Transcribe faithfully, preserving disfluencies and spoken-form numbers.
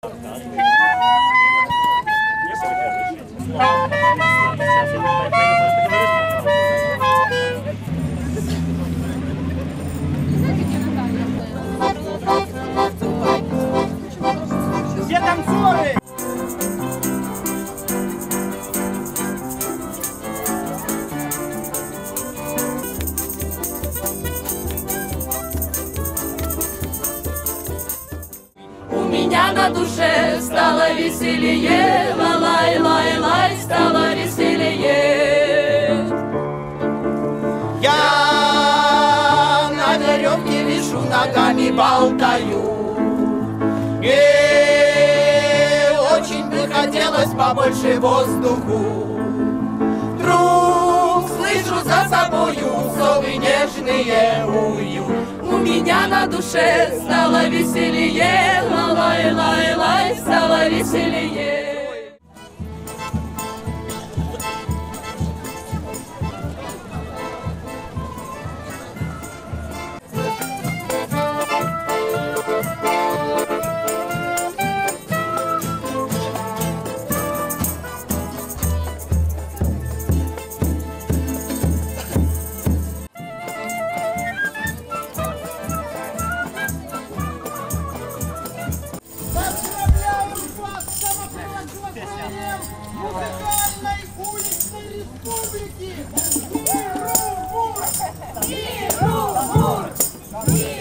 Где танцоры? У меня на душе стало веселее, лай, лай, лай, стало веселее. Я на веревке вишу, ногами болтаю. И очень бы хотелось побольше воздуху. Вдруг слышу за собою совы нежные ую. У меня на душе стало веселее, лай, лай, лай, стало веселее. Музыкальной уличной республики! Миру-мур! Миру-мур!